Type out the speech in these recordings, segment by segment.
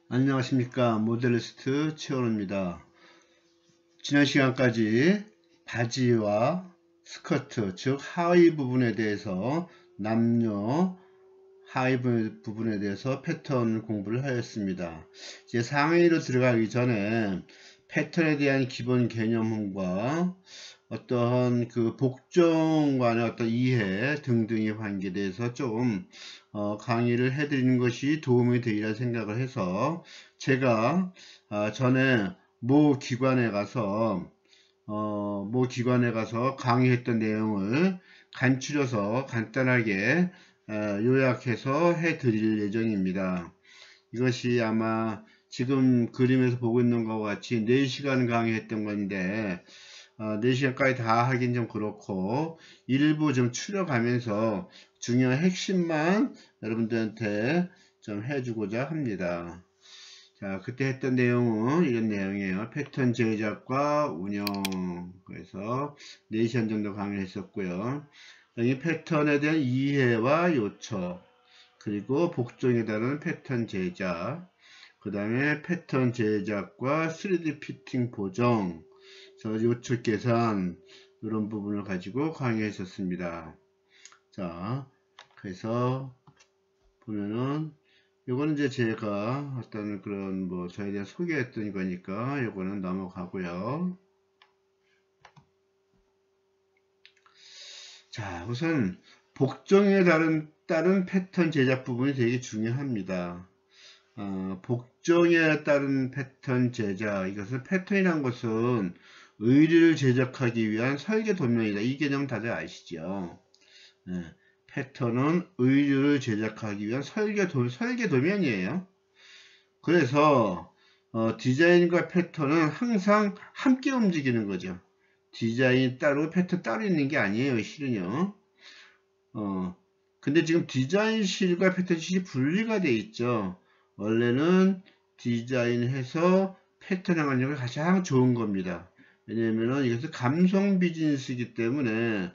안녕하십니까. 모델리스트 최원호입니다. 지난 시간까지 바지와 스커트, 즉 하의 부분에 대해서 남녀 하의 부분에 대해서 패턴 공부를 하였습니다. 이제 상의로 들어가기 전에 패턴에 대한 기본 개념과 어떠한 그 복종 간의 어떤 이해 등등의 관계에 대해서 좀 강의를 해드리는 것이 도움이 되리라 생각을 해서 제가 전에 모 기관에 가서 강의했던 내용을 간추려서 간단하게 요약해서 해드릴 예정입니다. 이것이 아마 지금 그림에서 보고 있는 것과 같이 4시간 강의했던 건데 4시간까지 다 하긴 좀 그렇고 일부 좀 추려가면서 중요한 핵심만 여러분들한테 좀 해주고자 합니다. 자, 그때 했던 내용은 이런 내용이에요. 패턴 제작과 운영. 그래서 4시간 정도 강의를 했었고요. 여기 패턴에 대한 이해와 요청, 그리고 복종에 따른 패턴 제작, 그 다음에 패턴 제작과 3D 피팅 보정, 요축 계산, 이런 부분을 가지고 강의했었습니다. 자, 그래서 보면은 요거는 이제 제가 어떤 그런 저에 대해 소개했던 거니까 요거는 넘어가고요. 자, 우선 복종에 따른 패턴 제작 부분이 되게 중요합니다. 복종에 따른 패턴 제작, 이것은 패턴이란 것은 의류를 제작하기 위한 설계 도면이다. 이 개념 다들 아시죠? 패턴은 의류를 제작하기 위한 설계 도면이에요. 그래서 디자인과 패턴은 항상 함께 움직이는 거죠. 디자인 따로 패턴 따로 있는 게 아니에요, 실은요. 근데 지금 디자인실과 패턴실이 분리가 돼 있죠. 원래는 디자인해서 패턴하는 게 가장 좋은 겁니다. 왜냐면은 이것은 감성 비즈니스이기 때문에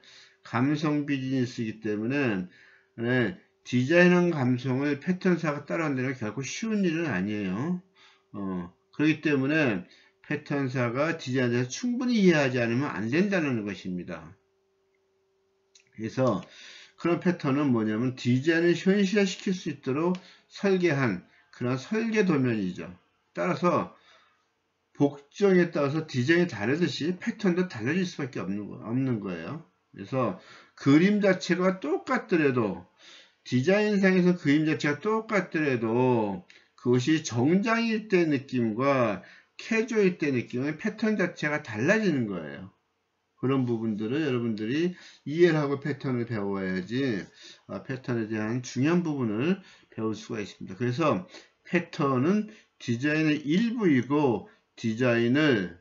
디자인한 감성을 패턴사가 따라한다는 게 결코 쉬운 일은 아니에요. 그렇기 때문에 패턴사가 디자인에 대해서 충분히 이해하지 않으면 안 된다는 것입니다. 그래서 그런 패턴은 뭐냐면 디자인을 현실화시킬 수 있도록 설계한 그런 설계 도면이죠. 따라서 복종에 따라서 디자인이 다르듯이 패턴도 달라질 수밖에 없는 거예요. 그래서 그림 자체가 똑같더라도 디자인상에서 그림 자체가 똑같더라도 그것이 정장일 때 느낌과 캐주얼일 때 느낌의 패턴 자체가 달라지는 거예요. 그런 부분들을 여러분들이 이해를 하고 패턴을 배워야지 패턴에 대한 중요한 부분을 배울 수가 있습니다. 그래서 패턴은 디자인의 일부이고 디자인을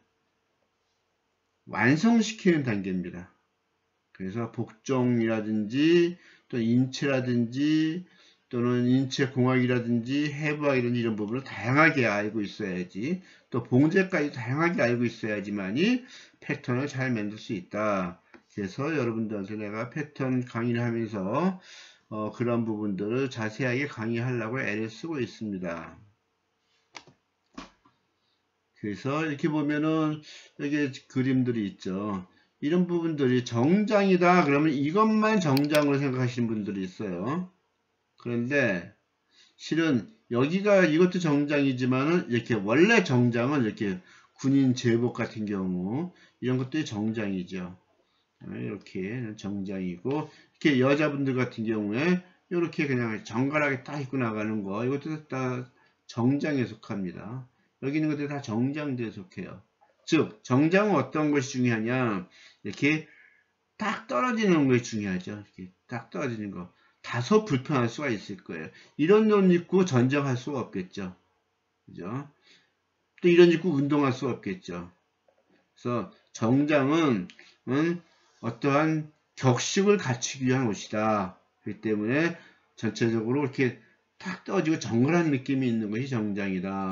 완성시키는 단계입니다. 그래서 복종이라든지 또 인체라든지 또는 인체공학이라든지 해부학이라든지 이런 부분을 다양하게 알고 있어야지, 또 봉제까지 다양하게 알고 있어야지만이 패턴을 잘 만들 수 있다. 그래서 여러분들한테 내가 패턴 강의를 하면서 그런 부분들을 자세하게 강의하려고 애를 쓰고 있습니다. 그래서 이렇게 보면은 여기 그림들이 있죠. 이런 부분들이 정장이다 그러면 이것만 정장으로 생각하시는 분들이 있어요. 그런데 실은 여기가 이것도 정장이지만은 이렇게 원래 정장은 이렇게 군인 제복 같은 경우 이런 것들이 정장이죠. 이렇게 정장이고, 이렇게 여자분들 같은 경우에 이렇게 그냥 정갈하게 딱 입고 나가는 거, 이것도 다 정장에 속합니다. 여기 있는 것들이 다 정장들에 속해요. 즉 정장은 어떤 것이 중요하냐, 이렇게 딱 떨어지는 것이 중요하죠. 이렇게 딱 떨어지는 거. 다소 불편할 수가 있을 거예요. 이런 옷 입고 전쟁할 수가 없겠죠. 그죠? 또 이런 옷 입고 운동할 수가 없겠죠. 그래서 정장은 어떠한 격식을 갖추기 위한 옷이다. 그렇기 때문에 전체적으로 이렇게 탁 떨어지고 정갈한 느낌이 있는 것이 정장이다.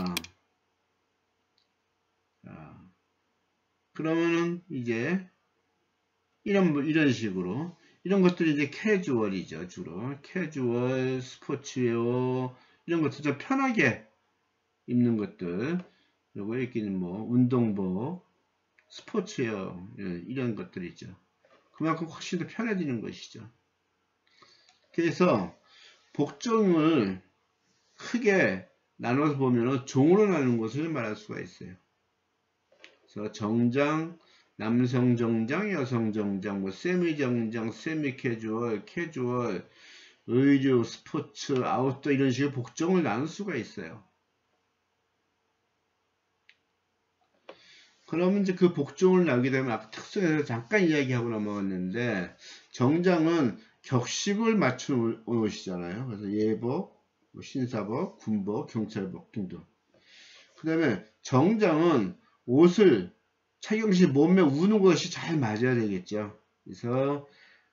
자, 그러면은 이제 이런 식으로 이런 것들이 이제 캐주얼이죠. 주로 캐주얼, 스포츠웨어 이런 것들 좀 편하게 입는 것들, 요거 여기는 뭐 운동복, 스포츠웨어 이런 것들이죠. 그만큼 훨씬 더 편해지는 것이죠. 그래서 복종을 크게 나눠서 보면 종으로 나누는 것을 말할 수가 있어요. 그래서 정장, 남성 정장, 여성 정장, 뭐 세미 정장, 세미 캐주얼, 캐주얼, 의류, 스포츠, 아웃도어 이런 식으로 복종을 나눌 수가 있어요. 그러면 이제 그 복종을 나누게 되면 아까 특성에서 잠깐 이야기하고 넘어갔는데 정장은 격식을 맞춘 옷이잖아요. 그래서 예복, 신사복, 군복, 경찰복 등등. 그 다음에 정장은 옷을 착용 시 몸에 우는 것이 잘 맞아야 되겠죠. 그래서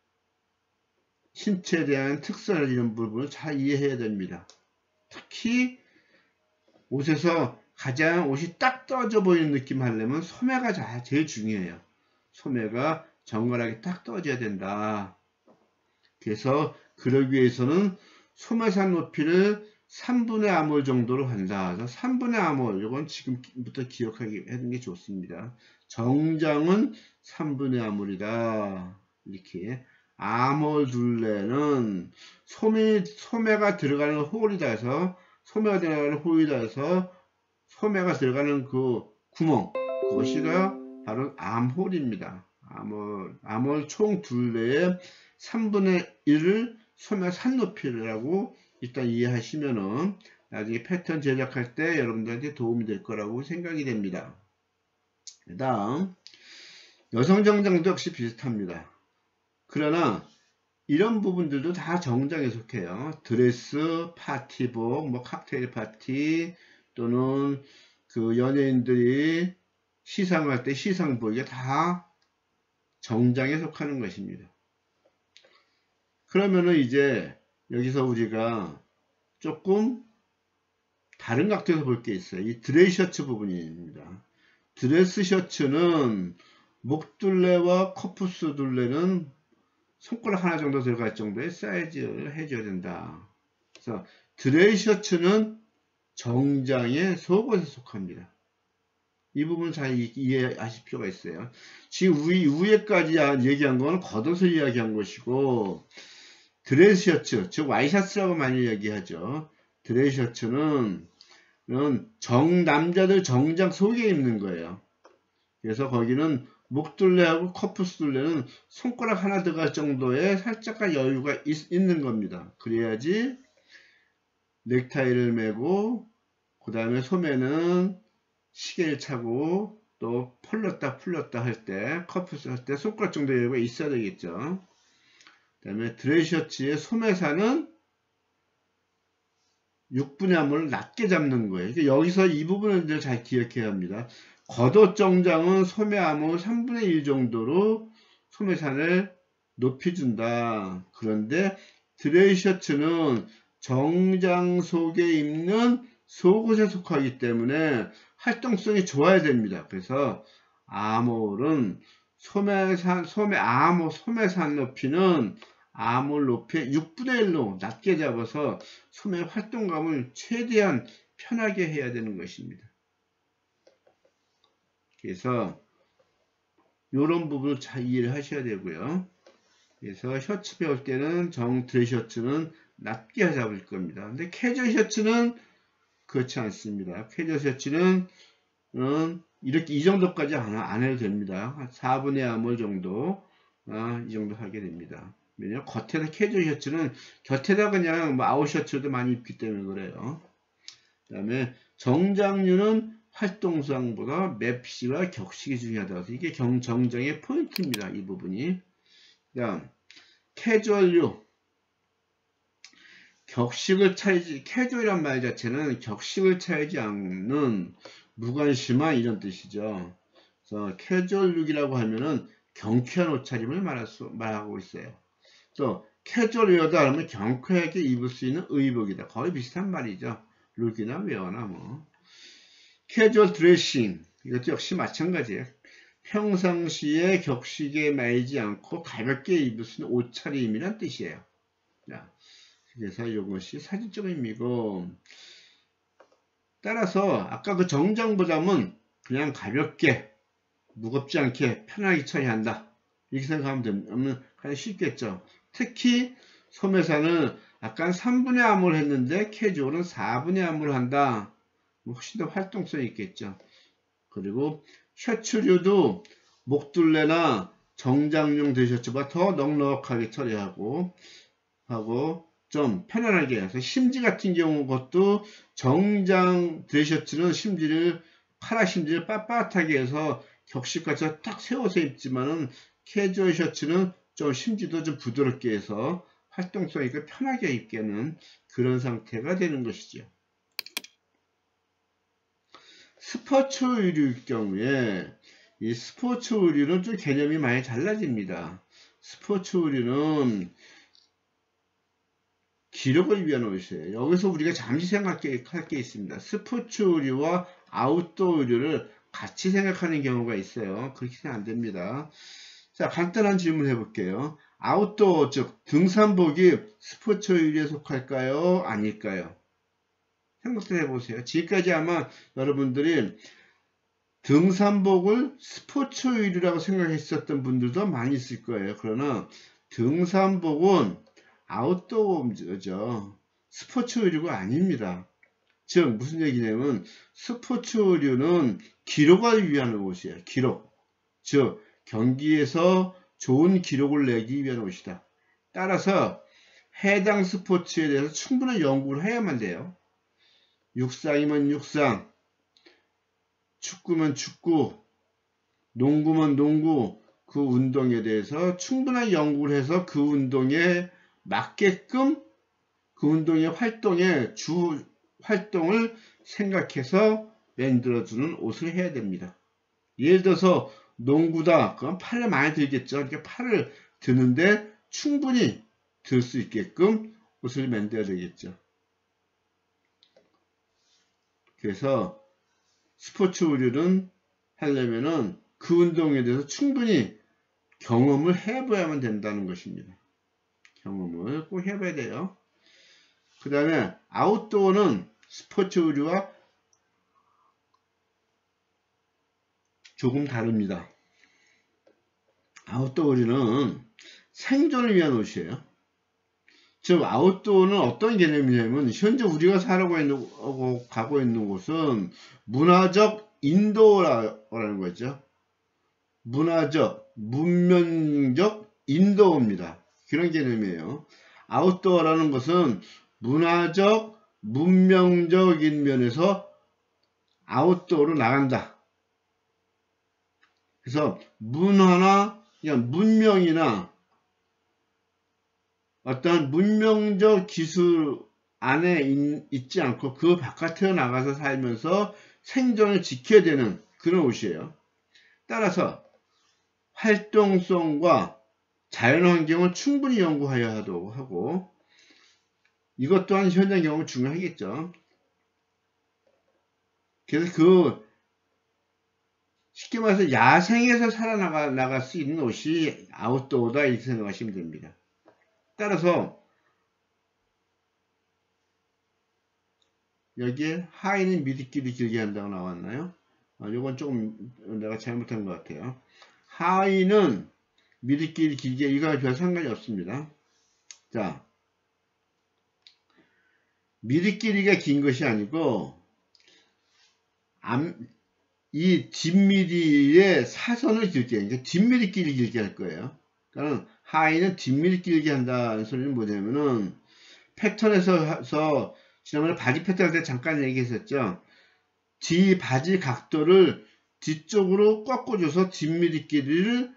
신체에 대한 특성을 이런 부분을 잘 이해해야 됩니다. 특히 옷에서 가장 옷이 딱 떨어져 보이는 느낌 하려면 소매가 제일 중요해요. 소매가 정갈하게 딱 떨어져야 된다. 그래서 그러기 위해서는 소매산 높이를 3분의 아몰 정도로 한다. 3분의 아몰, 이건 지금부터 기억하게 하는 게 좋습니다. 정장은 3분의 아몰이다. 이렇게. 아몰 둘레는 소매가 들어가는 홀이다 해서 소매가 들어가는 홀이다 해서 소매가 들어가는 그 구멍, 그것이가 바로 암홀입니다. 암홀 총 둘레의 3분의 1을 소매 산높이라고 일단 이해하시면은 나중에 패턴 제작할 때 여러분들한테 도움이 될 거라고 생각이 됩니다. 그 다음 여성 정장도 역시 비슷합니다. 그러나 이런 부분들도 다 정장에 속해요. 드레스, 파티복, 뭐 칵테일 파티 또는 그 연예인들이 시상할 때 시상복, 이게 다 정장에 속하는 것입니다. 그러면은 이제 여기서 우리가 조금 다른 각도에서 볼 게 있어요. 이 드레스 셔츠 부분입니다. 드레스 셔츠는 목둘레와 코프스 둘레는 손가락 하나 정도 들어갈 정도의 사이즈를 해줘야 된다. 그래서 드레스 셔츠는 정장의 속옷에 속합니다. 이 부분 잘 이해하실 필요가 있어요. 지금 위에까지 얘기한 건 겉옷을 이야기한 것이고, 드레스 셔츠, 즉 와이셔츠라고 많이 얘기하죠. 드레스 셔츠는 남자들 정장 속에 입는 거예요. 그래서 거기는 목둘레하고 커프스 둘레는 손가락 하나 들어갈 정도의 살짝간 여유가 있는 겁니다. 그래야지 넥타이를 매고 그 다음에 소매는 시계를 차고 또 풀렀다 할 때 커프스 할 때 손가락 정도의 여유가 있어야 되겠죠. 그 다음에 드레스 셔츠의 소매산은 6분의 암홀을 낮게 잡는 거예요. 그러니까 여기서 이 부분을 잘 기억해야 합니다. 겉옷 정장은 소매 암홀 3분의 1 정도로 소매산을 높이 준다. 그런데 드레스 셔츠는 정장 속에 입는 속옷에 속하기 때문에 활동성이 좋아야 됩니다. 그래서 암홀은 소매산 높이는 암홀 높이의 6분의 1로 낮게 잡아서 소매 활동감을 최대한 편하게 해야 되는 것입니다. 그래서 이런 부분을 잘 이해를 하셔야 되고요. 그래서 셔츠 배울 때는 드레스 셔츠는 낮게 잡을 겁니다. 근데 캐주얼 셔츠는 그렇지 않습니다. 캐주얼 셔츠는 이렇게 이 정도까지 안 해도 됩니다. 한 4분의 암홀 정도 이 정도 하게 됩니다. 왜냐면 겉에다 캐주얼 셔츠는 곁에다 그냥 뭐 아웃 셔츠도 많이 입기 때문에 그래요. 그 다음에 정장류는 활동성보다 맵시와 격식이 중요하다. 이게 정장의 포인트입니다. 이 부분이. 그 다음 캐주얼류 캐주얼이란 말 자체는 격식을 차리지 않는 무관심한 이런 뜻이죠. 그래서 캐주얼룩이라고 하면은 경쾌한 옷차림을 말하고 있어요. 또 캐주얼웨어다 하면 경쾌하게 입을 수 있는 의복이다. 거의 비슷한 말이죠. 룩이나 웨어나 뭐. 캐주얼 드레싱 이것도 역시 마찬가지예요. 평상시에 격식에 매이지 않고 가볍게 입을 수 있는 옷차림이란 뜻이에요. 자, 그래서 이것이 사진적 의미고, 그 다음에 정장류는 활동성보다 맵시와 격식이 중요하다. 이게 따라서 아까 그 정장보다는 그냥 가볍게 무겁지 않게 편하게 처리한다 이렇게 생각하면 되면 가장 쉽겠죠. 특히 소매사는 아까 3분의 암호를 했는데 캐주얼은 4분의 암호를 한다. 훨씬 더 활동성이 있겠죠. 그리고 셔츠류도 목둘레나 정장용 대셔츠보다 더 넉넉하게 처리하고 좀 편안하게 해서 심지 같은 경우 것도 정장 대셔츠는 심지를 파라 심지를 빳빳하게 해서 격식같이 딱 세워서 입지만은 캐주얼 셔츠는 좀 심지도 좀 부드럽게 해서 활동성 있게 편하게 입게는 그런 상태가 되는 것이죠. 스포츠 의류일 경우에 이 스포츠 의류는 좀 개념이 많이 달라집니다. 스포츠 의류는 기록을 위한 옷이에요. 여기서 우리가 잠시 생각할 게 있습니다. 스포츠 의류와 아웃도어 의류를 같이 생각하는 경우가 있어요. 그렇게 생각 안 됩니다. 자, 간단한 질문 해볼게요. 아웃도어, 즉 등산복이 스포츠 의류에 속할까요? 아닐까요? 생각을 해보세요. 지금까지 아마 여러분들이 등산복을 스포츠 의류라고 생각했었던 분들도 많이 있을 거예요. 그러나 등산복은 아웃도어죠. 스포츠 의류가 아닙니다. 즉 무슨 얘기냐면 스포츠 의류는 기록을 위한 옷이에요. 기록. 즉 경기에서 좋은 기록을 내기 위한 옷이다. 따라서 해당 스포츠에 대해서 충분한 연구를 해야만 돼요. 육상이면 육상, 축구면 축구, 농구면 농구, 그 운동에 대해서 충분한 연구를 해서 그 운동에 맞게끔 그 운동의 활동의 주 활동을 생각해서 만들어주는 옷을 해야 됩니다. 예를 들어서 농구다. 그럼 팔을 많이 들겠죠. 그러니까 팔을 드는데 충분히 들 수 있게끔 옷을 만들어야 되겠죠. 그래서 스포츠 의류는 하려면은 그 운동에 대해서 충분히 경험을 해봐야만 된다는 것입니다. 경험을 꼭 해봐야 돼요. 그 다음에 아웃도어는 스포츠 의류와 조금 다릅니다. 아웃도어 의류는 생존을 위한 옷이에요. 즉 아웃도어는 어떤 개념이냐면 현재 우리가 가고 있는 곳은 문화적 인도어라는 거죠. 문화적, 문명적 인도어입니다. 그런 개념이에요. 아웃도어라는 것은 문화적, 문명적인 면에서 아웃도어로 나간다. 그래서 문화나 그냥 문명이나 어떤 문명적 기술 안에 있지 않고 그 바깥으로 나가서 살면서 생존을 지켜야 되는 그런 옷이에요. 따라서 활동성과 자연환경을 충분히 연구하여야 하고 이것 또한 현장 경험은 중요하겠죠. 그래서 쉽게 말해서 야생에서 살아나갈 수 있는 옷이 아웃도어다 이렇게 생각하시면 됩니다. 따라서 여기에 하의는 미리끼리 길게 한다고 나왔나요? 요건 조금 내가 잘못한 것 같아요. 하의는 미리끼리 길게 이거와 별 상관이 없습니다. 자, 미리끼리가 긴 것이 아니고 이 뒷미리의 사선을 길게 그러니까 뒷미리끼리 길게 할 거예요. 그러니까 하의는 뒷미리 길게 한다는 소리는 뭐냐면은 패턴에서 지난번에 바지 패턴 할 때 잠깐 얘기했었죠. 뒤 바지 각도를 뒤쪽으로 꺾어줘서 뒷미리 길이를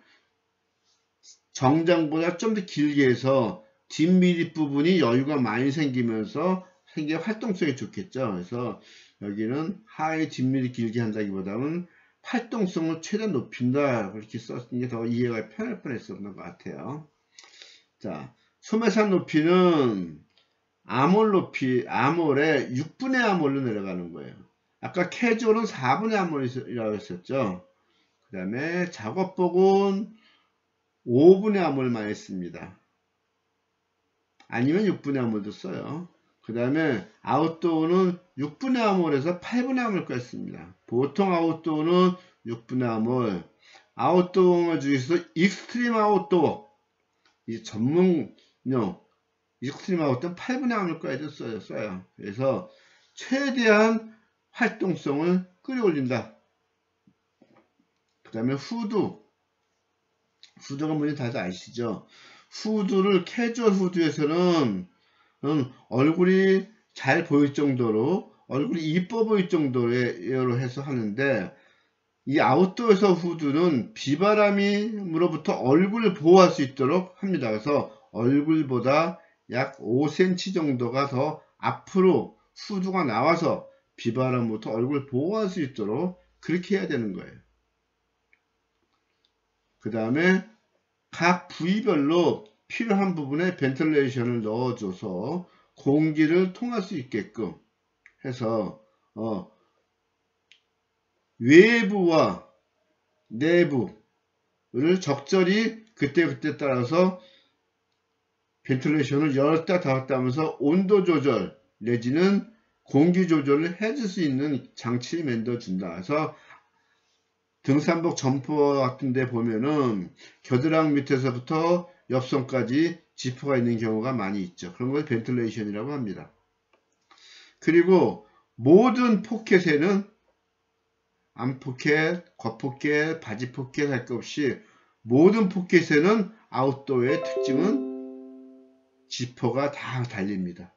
정장보다 좀 더 길게 해서 뒷미리 부분이 여유가 많이 생기면서 활동성이 좋겠죠. 그래서 여기는 하의 뒷미리 길게 한다기보다는 활동성을 최대한 높인다 그렇게 썼던 게 더 이해가 편할 뻔했었던 것 같아요. 자, 소매산 높이는 아몰의 6분의 아몰로 내려가는 거예요. 아까 캐주얼은 4분의 아몰이라고 했었죠. 그 다음에 작업복은 5분의 아몰만 했습니다. 아니면 6분의 아몰도 써요. 그 다음에 아웃도어는 6분의 암홀에서 8분의 암홀까지 씁니다. 보통 아웃도어는 6분의 암홀, 아웃도어 중에서 익스트림 아웃도어, 이 전문용 익스트림 아웃도어는 8분의 암홀까지도 써요. 그래서 최대한 활동성을 끌어올린다. 그 다음에 후드가 뭔지 다들 아시죠? 후드를 캐주얼 후드에서는 얼굴이 잘 보일 정도로, 얼굴이 이뻐 보일 정도로 해서 하는데, 이 아웃도어에서 후드는 비바람으로부터 얼굴을 보호할 수 있도록 합니다. 그래서 얼굴보다 약 5cm 정도가 더 앞으로 후드가 나와서 비바람부터 얼굴을 보호할 수 있도록 그렇게 해야 되는 거예요. 그 다음에 각 부위별로 필요한 부분에 벤틸레이션을 넣어줘서 공기를 통할 수 있게끔 해서 외부와 내부를 적절히 그때그때 따라서 벤틸레이션을 열었다 닫았다 하면서 온도 조절 내지는 공기 조절을 해줄 수 있는 장치를 만들어 준다. 그래서 등산복 점퍼 같은 데 보면은 겨드랑 밑에서부터 옆선까지 지퍼가 있는 경우가 많이 있죠. 그런 걸 벤틸레이션이라고 합니다. 그리고 모든 포켓에는 암포켓, 겉포켓, 바지 포켓 할 것 없이 모든 포켓에는 아웃도어의 특징은 지퍼가 다 달립니다.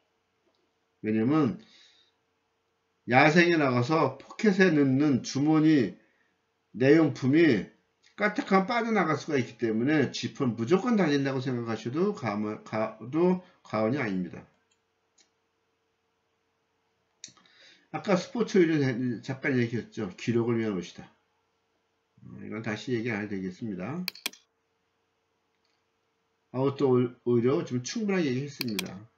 왜냐면 야생에 나가서 포켓에 넣는 주머니 내용품이 까딱하면 빠져나갈 수가 있기 때문에 지퍼는 무조건 달린다고 생각하셔도 과언이 아닙니다. 아까 스포츠 의류 잠깐 얘기했죠. 기록을 위한 옷이다. 이건 다시 얘기 안 해도 되겠습니다. 아웃도어 의료 좀 충분하게 얘기했습니다.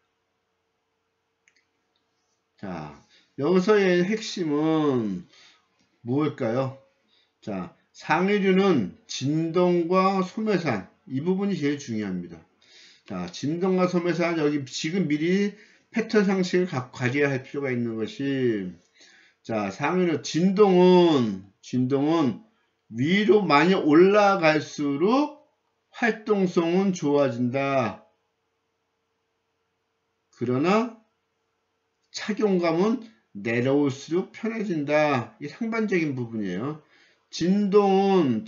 자, 여기서의 핵심은 무엇일까요? 자, 상의류는 진동과 소매산, 이 부분이 제일 중요합니다. 자, 진동과 소매산, 여기 지금 미리 패턴 상식을 가져야 할 필요가 있는 것이, 자, 상의류 진동은 위로 많이 올라갈수록 활동성은 좋아진다. 그러나 착용감은 내려올수록 편해진다. 이게 상반적인 부분이에요. 진동은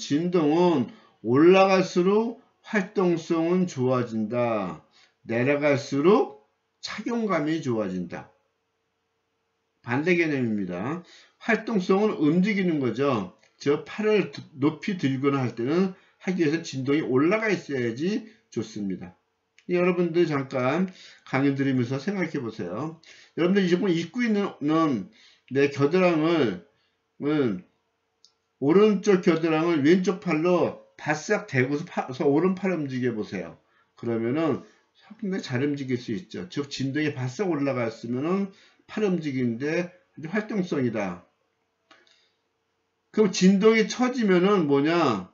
올라갈수록 활동성은 좋아진다. 내려갈수록 착용감이 좋아진다. 반대 개념입니다. 활동성은 움직이는 거죠. 저 팔을 높이 들거나 할 때는 하기 위해서 진동이 올라가 있어야지 좋습니다. 여러분들 잠깐 강의 들으면서 생각해 보세요. 여러분들 지금 입고 있는 내 겨드랑을 오른쪽 겨드랑을 왼쪽 팔로 바싹 대고서 오른팔 움직여 보세요. 그러면은 상당히 잘 움직일 수 있죠. 즉 진동이 바싹 올라갔으면은 팔 움직이는데 활동성이다. 그럼 진동이 처지면은 뭐냐?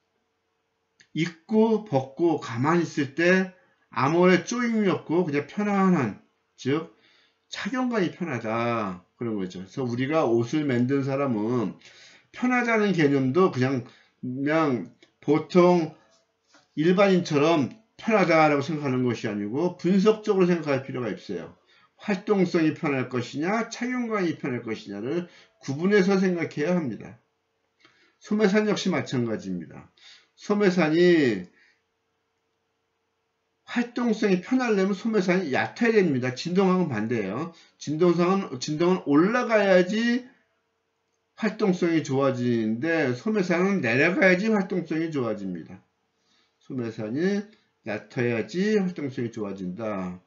입고 벗고 가만히 있을 때 아무래 쪼임이 없고 그냥 편안한, 즉 착용감이 편하다 그런 거죠. 그래서 우리가 옷을 만든 사람은 편하다는 개념도 그냥 보통 일반인처럼 편하다라고 생각하는 것이 아니고 분석적으로 생각할 필요가 있어요. 활동성이 편할 것이냐 착용감이 편할 것이냐를 구분해서 생각해야 합니다. 소매산 역시 마찬가지입니다. 소매산이 활동성이 편하려면 소매산이 얕아야 됩니다. 진동하고는 반대예요. 진동은 올라가야지 활동성이 좋아지는데 소매산은 내려가야지 활동성이 좋아집니다. 소매산이 얕아야지 활동성이 좋아진다.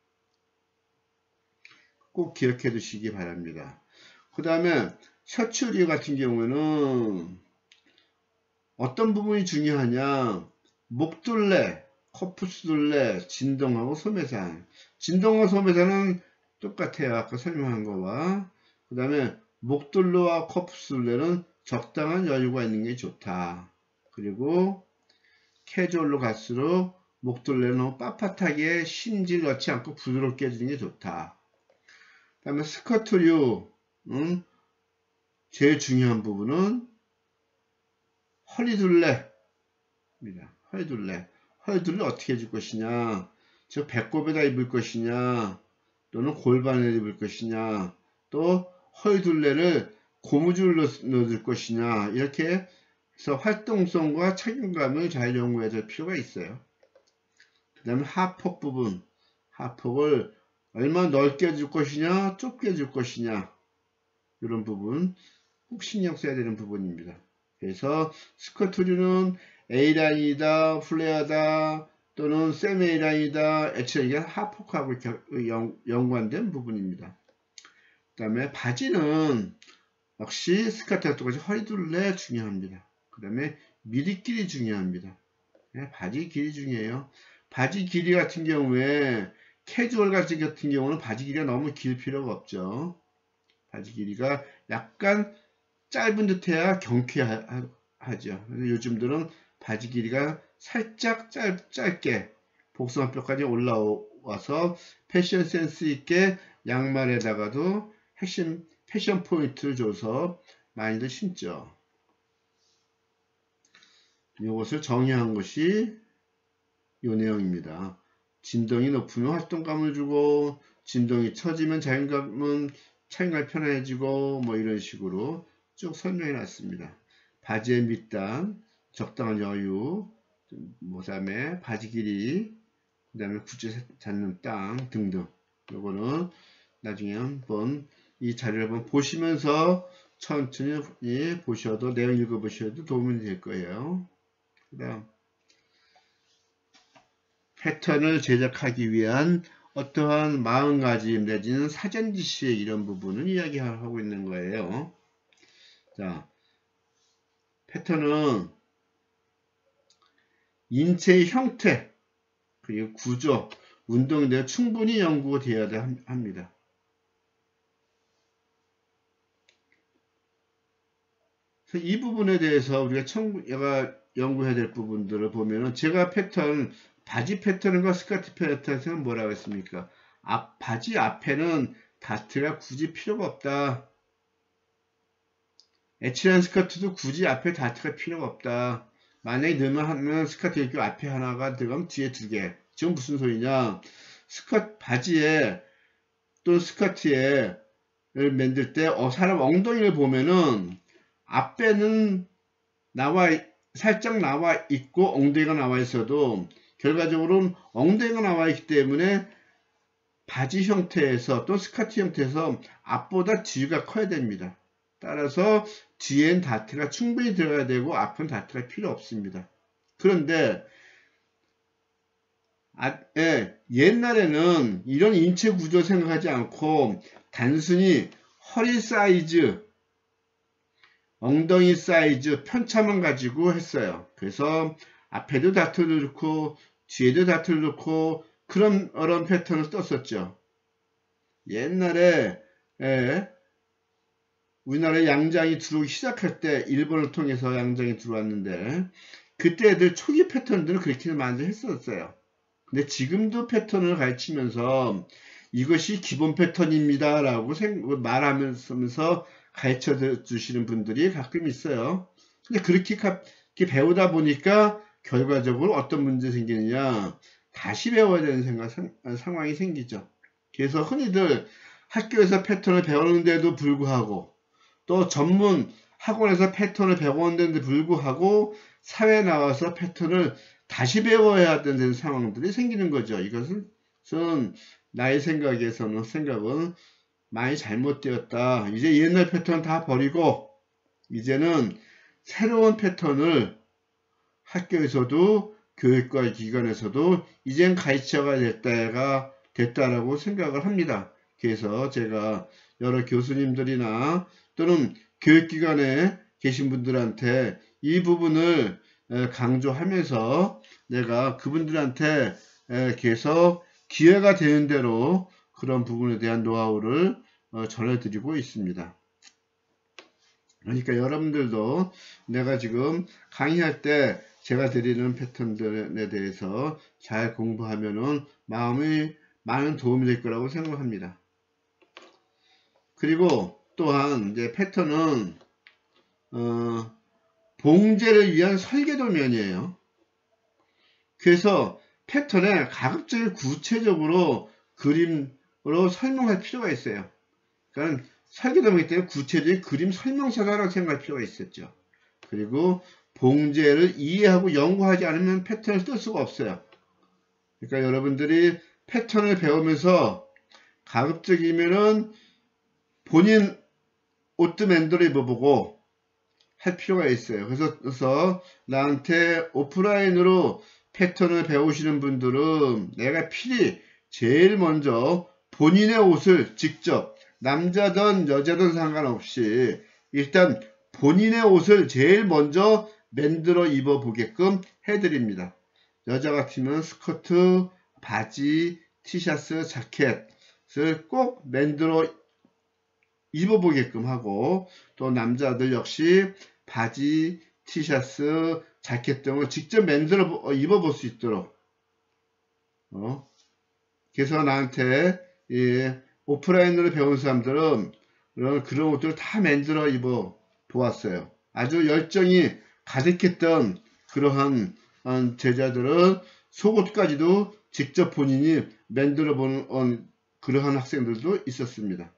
꼭 기억해 두시기 바랍니다. 그 다음에 셔츠류 같은 경우에는 어떤 부분이 중요하냐? 목둘레, 커프스둘레, 진동하고 소매산. 진동과 소매산은 똑같아요. 아까 설명한 거와. 그 다음에 목둘레와 커프스둘레는 적당한 여유가 있는 게 좋다. 그리고 캐주얼로 갈수록 목둘레는 너무 빳빳하게 심질 넣지 않고 부드럽게 해주는 게 좋다. 그 다음에 스커트류, 제일 중요한 부분은 허리둘레입니다. 허리둘레 어떻게 해줄 것이냐, 저 배꼽에다 입을 것이냐, 또는 골반에 입을 것이냐, 또 허리둘레를 고무줄로 넣어줄 것이냐, 이렇게 해서 활동성과 착용감을 잘 연구해야 될 필요가 있어요. 그 다음에 하폭 부분, 하폭을 얼마나 넓게 줄 것이냐, 좁게 줄 것이냐, 이런 부분 꼭 신경 써야 되는 부분입니다. 그래서 스커트류는 A라인이다, 플레어다, 또는 세미 A라인이다, H라인이다, 하폭하고 연관된 부분입니다. 그 다음에 바지는 역시 스커트와 똑같이 허리둘레 중요합니다. 그 다음에 미리끼리 중요합니다. 네, 바지 길이 중요해요. 바지 길이 같은 경우에 캐주얼 같은 경우는 바지 길이가 너무 길 필요가 없죠. 바지 길이가 약간 짧은 듯해야 경쾌하죠. 요즘들은 바지 길이가 살짝 짧게 복숭아뼈까지 올라와서 패션 센스 있게 양말에다가도 패션 포인트를 줘서 많이들 신죠. 이것을 정의한 것이 이 내용입니다. 진동이 높으면 활동감을 주고, 진동이 처지면 착용감이 편해지고, 뭐 이런 식으로 쭉 설명해 놨습니다. 바지의 밑단, 적당한 여유, 그 다음에 바지 길이, 그 다음에 굿즈 잡는 땅 등등. 요거는 나중에 한번 이 자료를 한번 보시면서 천천히 보셔도, 내용 읽어보셔도 도움이 될 거예요. 그 다음 패턴을 제작하기 위한 어떠한 마음가짐 내지는 사전 지시의 이런 부분을 이야기하고 있는 거예요. 자, 패턴은 인체의 형태 그리고 구조, 운동에 대해 충분히 연구되어야 합니다. 그래서 이 부분에 대해서 우리가 연구해야 될 부분들을 보면은, 제가 바지 패턴과 스커트 패턴은 뭐라고 했습니까? 바지 앞에는 다트가 굳이 필요가 없다. H라인 스커트도 굳이 앞에 다트가 필요가 없다. 만약에 넣으면 하면 스커트 이렇게 앞에 하나가 들어가면 뒤에 2개. 지금 무슨 소리냐? 바지에 또 스커트에 만들 때 사람 엉덩이를 보면은 앞에는 살짝 나와 있고 엉덩이가 나와 있어도 결과적으로는 엉덩이가 나와 있기 때문에 바지 형태에서 또 스커트 형태에서 앞보다 뒤가 커야 됩니다. 따라서 뒤엔 다트가 충분히 들어가야 되고 앞은 다트가 필요 없습니다. 그런데 옛날에는 이런 인체 구조 생각하지 않고 단순히 허리 사이즈, 엉덩이 사이즈 편차만 가지고 했어요. 그래서 앞에도 다트를 넣고 뒤에도 다트를 넣고 그런 패턴을 썼었죠. 옛날에 우리나라에 양장이 들어오기 시작할 때 일본을 통해서 양장이 들어왔는데, 그때 애들 초기 패턴들은 그렇게 많이 했었어요. 근데 지금도 패턴을 가르치면서 이것이 기본 패턴입니다 라고 말하면서 가르쳐 주시는 분들이 가끔 있어요. 근데 그렇게 배우다 보니까 결과적으로 어떤 문제 생기느냐, 다시 배워야 되는 상황이 생기죠. 그래서 흔히들 학교에서 패턴을 배우는데도 불구하고, 또 전문 학원에서 패턴을 배웠는데도 불구하고 사회에 나와서 패턴을 다시 배워야 되는 상황들이 생기는 거죠. 이것은 나의 생각은 많이 잘못되었다. 이제 옛날 패턴 다 버리고 이제는 새로운 패턴을 학교에서도 교육과 기관에서도 이젠 가르쳐가 됐다라고 생각을 합니다. 그래서 제가 여러 교수님들이나 또는 교육기관에 계신 분들한테 이 부분을 강조하면서 내가 그분들한테 계속 기회가 되는 대로 그런 부분에 대한 노하우를 전해드리고 있습니다. 그러니까 여러분들도 내가 지금 강의할 때 제가 드리는 패턴들에 대해서 잘 공부하면은 마음이 많은 도움이 될 거라고 생각합니다. 그리고 또한 이제 패턴은 봉제를 위한 설계도면이에요. 그래서 패턴에 가급적이 구체적으로 그림으로 설명할 필요가 있어요. 그러니까 설계도이기 때문에 구체적인 그림 설명서라고 생각할 필요가 있었죠. 그리고 봉제를 이해하고 연구하지 않으면 패턴을 쓸 수가 없어요. 그러니까 여러분들이 패턴을 배우면서 가급적이면은 본인 옷도 만들어 입어보고 할 필요가 있어요. 그래서 나한테 오프라인으로 패턴을 배우시는 분들은 내가 필히 제일 먼저 본인의 옷을 직접 남자든 여자든 상관없이 일단 본인의 옷을 제일 먼저 만들어 입어 보게끔 해드립니다. 여자 같으면 스커트, 바지, 티셔츠, 자켓을 꼭 만들어 입어 보게끔 하고, 또 남자들 역시 바지, 티셔츠, 자켓 등을 직접 만들어 입어 볼 수 있도록 그래서 나한테 오프라인으로 배운 사람들은 그런 옷들을 다 만들어 입어 보았어요. 아주 열정이 가득했던 그러한 제자들은 속옷까지도 직접 본인이 만들어 보는 그러한 학생들도 있었습니다.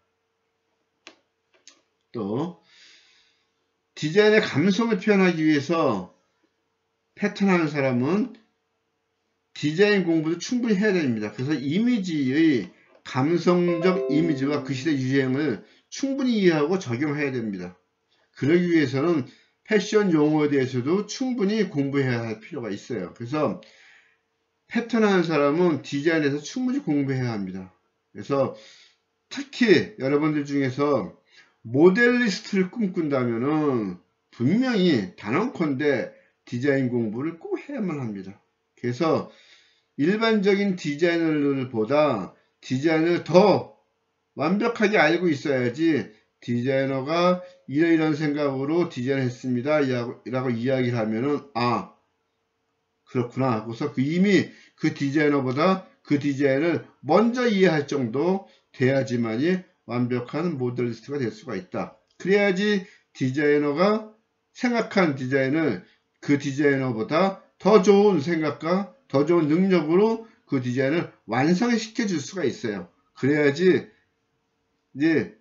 또 디자인의 감성을 표현하기 위해서 패턴하는 사람은 디자인 공부도 충분히 해야 됩니다. 그래서 이미지의 감성적 이미지와 그 시대 유행을 충분히 이해하고 적용해야 됩니다. 그러기 위해서는 패션 용어에 대해서도 충분히 공부해야 할 필요가 있어요. 그래서 패턴하는 사람은 디자인에서 충분히 공부해야 합니다. 그래서 특히 여러분들 중에서 모델리스트를 꿈꾼다면은 분명히 단언컨대 디자인 공부를 꼭 해야만 합니다. 그래서 일반적인 디자이너들보다 디자인을 더 완벽하게 알고 있어야지 디자이너가 이러이러한 생각으로 디자인했습니다 라고 이야기를 하면은 아 그렇구나 하고서 이미 그 디자이너보다 그 디자인을 먼저 이해할 정도 돼야지만이 완벽한 모델리스트가 될 수가 있다. 그래야지 디자이너가 생각한 디자인을 그 디자이너보다 더 좋은 생각과 더 좋은 능력으로 그 디자인을 완성시켜 줄 수가 있어요. 그래야지 이제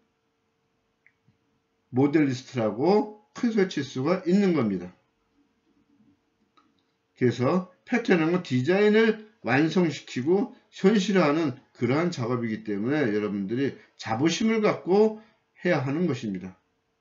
모델리스트라고 큰 소리 칠 수가 있는 겁니다. 그래서 패턴은 디자인을 완성시키고 현실화하는 그러한 작업이기 때문에 여러분들이 자부심을 갖고 해야 하는 것입니다.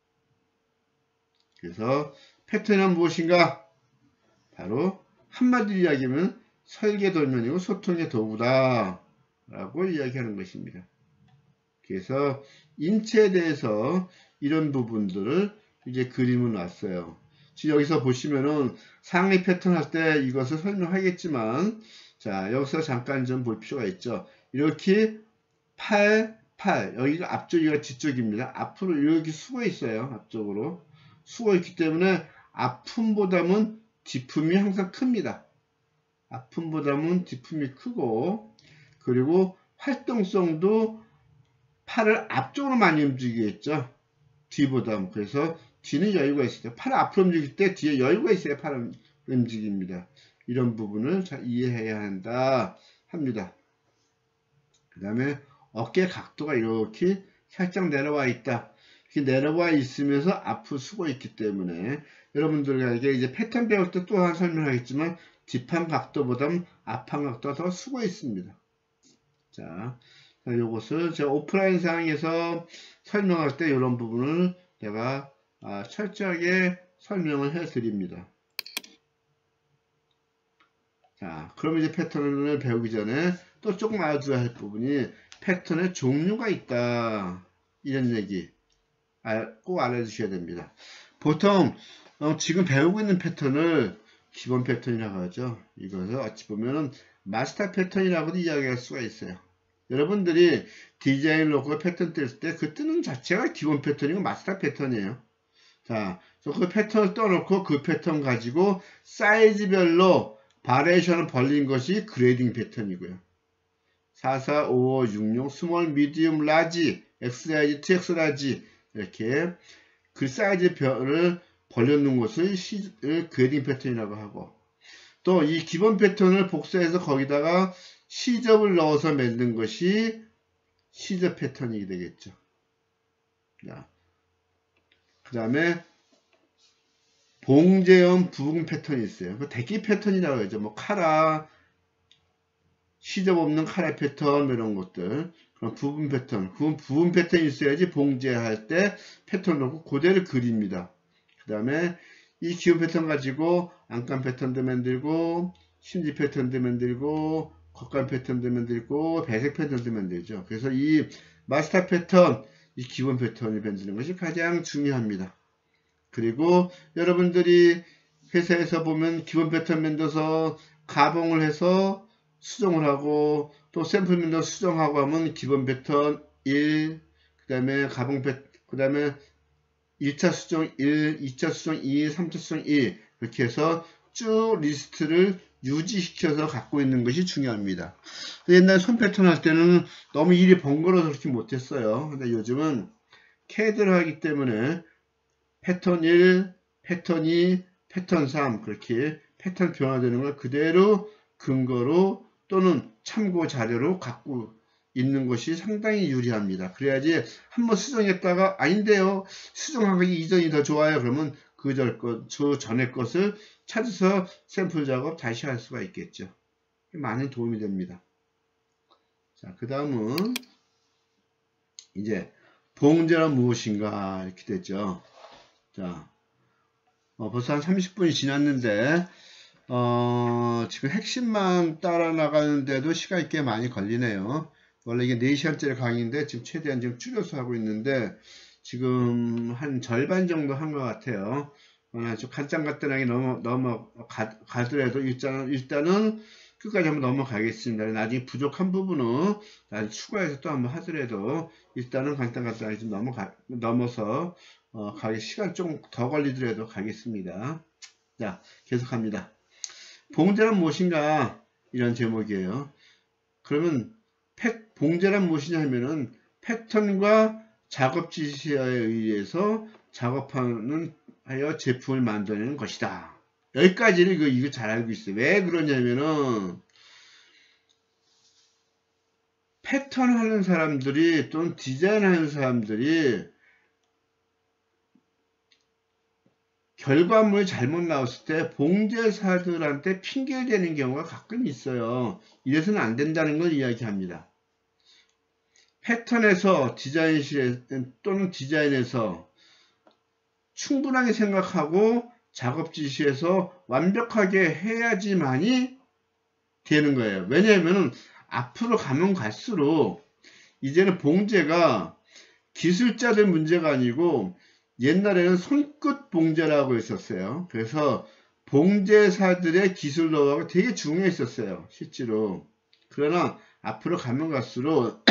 그래서 패턴은 무엇인가? 바로 한마디로 이야기하면 설계도면이고 소통의 도구다 라고 이야기하는 것입니다. 그래서 인체에 대해서 이런 부분들을 이제 그림을 놨어요. 지금 여기서 보시면은 상의 패턴 할 때 이것을 설명하겠지만, 자, 여기서 잠깐 좀 볼 필요가 있죠. 이렇게 팔, 여기가 앞쪽이가 뒤쪽입니다. 앞으로 이렇게 숙어 있어요. 앞쪽으로. 숙어 있기 때문에 앞품보다는 뒤품이 항상 큽니다. 앞품보다는 뒤품이 크고, 그리고 활동성도 팔을 앞쪽으로 많이 움직이겠죠. 뒤보다. 그래서 뒤는 여유가 있어요. 팔을 앞으로 움직일 때 뒤에 여유가 있어야 팔은 움직입니다. 이런 부분을 잘 이해해야 한다 합니다. 그 다음에 어깨 각도가 이렇게 살짝 내려와 있다. 이렇게 내려와 있으면서 앞으로 쓰고 있기 때문에 여러분들에게 이제 패턴 배울 때 또한 설명하겠지만 뒷판 각도보다는 앞판 각도가 더 쓰고 있습니다. 자, 요것을 제가 오프라인 상에서 설명할 때 이런 부분을 제가 철저하게 설명을 해 드립니다. 자, 그럼 이제 패턴을 배우기 전에 또 조금 알아둬야 할 부분이 패턴의 종류가 있다. 이런 얘기 꼭 알아주셔야 됩니다. 보통 지금 배우고 있는 패턴을 기본 패턴이라고 하죠. 이것을 어찌 보면은 마스터 패턴이라고도 이야기할 수가 있어요. 여러분들이 디자인을 놓고 패턴 뜰 때 그 뜨는 자체가 기본 패턴이고 마스터 패턴이에요. 자, 그 패턴을 떠놓고 그 패턴 가지고 사이즈별로 바리에이션을 벌린 것이 그레이딩 패턴이고요. 4, 4, 5, 5, 6, 6, 스몰, 미디움, 라지, X라지, 2X라지 이렇게 그 사이즈별을 벌려놓은 것을 그레이딩 패턴이라고 하고, 또 이 기본 패턴을 복사해서 거기다가 시접을 넣어서 만든 것이 시접 패턴이 되겠죠. 그 다음에 봉제형 부분 패턴이 있어요. 그 대기 패턴이라고 하죠. 뭐 카라, 시접 없는 카라 패턴 이런 것들. 그럼 부분 패턴. 부분 패턴이 있어야지 봉제할 때 패턴 넣고 그대로 그립니다. 그 다음에 이 기본 패턴 가지고 안감 패턴도 만들고 심지 패턴도 만들고 겉감 패턴도 만들고 배색 패턴도 만들죠. 그래서 이 마스터 패턴, 이 기본 패턴을 만드는 것이 가장 중요합니다. 그리고 여러분들이 회사에서 보면 기본 패턴 만들어서 가봉을 해서 수정을 하고 또 샘플 만들어서 수정하고 하면 기본 패턴 1, 그 다음에 가봉 패턴, 그 다음에 1차 수정 1, 2차 수정 2, 3차 수정 2 이렇게 해서 쭉 리스트를 유지시켜서 갖고 있는 것이 중요합니다. 옛날 손 패턴 할 때는 너무 일이 번거로워서 그렇게 못했어요. 근데 요즘은 CAD를 하기 때문에 패턴 1, 패턴 2, 패턴 3 그렇게 패턴 변화되는 걸 그대로 근거로 또는 참고 자료로 갖고 있는 것이 상당히 유리합니다. 그래야지 한번 수정했다가 아닌데요, 수정하기 이전이 더 좋아요 그러면 그 전의 것을 찾아서 샘플 작업 다시 할 수가 있겠죠. 많은 도움이 됩니다. 자, 그 다음은 이제 봉제란 무엇인가 이렇게 됐죠. 자, 벌써 한 30분이 지났는데 지금 핵심만 따라 나가는데도 시간이 꽤 많이 걸리네요. 원래 이게 4시간짜리 강의인데 지금 최대한 좀 줄여서 하고 있는데 지금 한 절반 정도 한 것 같아요. 아주 간단하게 가더라도 일단은 끝까지 한번 넘어가겠습니다. 나중에 부족한 부분은 나중에 추가해서 또 한번 하더라도 일단은 간단하게 좀 넘어서 가기 시간 좀 더 걸리더라도 가겠습니다. 자, 계속합니다. 봉제란 무엇인가? 이런 제목이에요. 그러면 봉제란 무엇이냐 하면은 패턴과 작업 지시에 의해서 작업하여 제품을 만들어내는 것이다. 여기까지는 이거 잘 알고 있어요. 왜 그러냐면은 패턴 하는 사람들이 또는 디자인 하는 사람들이 결과물이 잘못 나왔을 때 봉제사들한테 핑계를 대는 경우가 가끔 있어요. 이래서는 안 된다는 걸 이야기합니다. 패턴에서 디자인실에 또는 디자인에서 충분하게 생각하고 작업 지시에서 완벽하게 해야지만이 되는 거예요. 왜냐하면 앞으로 가면 갈수록 이제는 봉제가 기술자들 문제가 아니고 옛날에는 손끝 봉제라고 있었어요. 그래서 봉제사들의 기술 노하우가 되게 중요했었어요. 실제로. 그러나 앞으로 가면 갈수록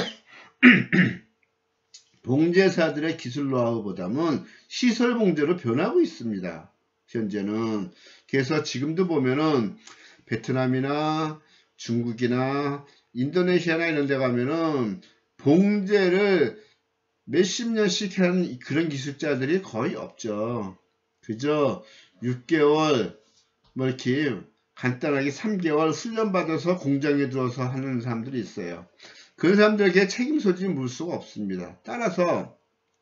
봉제사들의 기술 노하우보다는 시설 봉제로 변하고 있습니다. 현재는. 그래서 지금도 보면은 베트남이나 중국이나 인도네시아나 이런 데 가면은 봉제를 몇십 년씩 하는 그런 기술자들이 거의 없죠. 그저 6개월 뭐 이렇게 간단하게 3개월 훈련받아서 공장에 들어서 하는 사람들이 있어요. 그런 사람들에게 책임 소진이 물 수가 없습니다. 따라서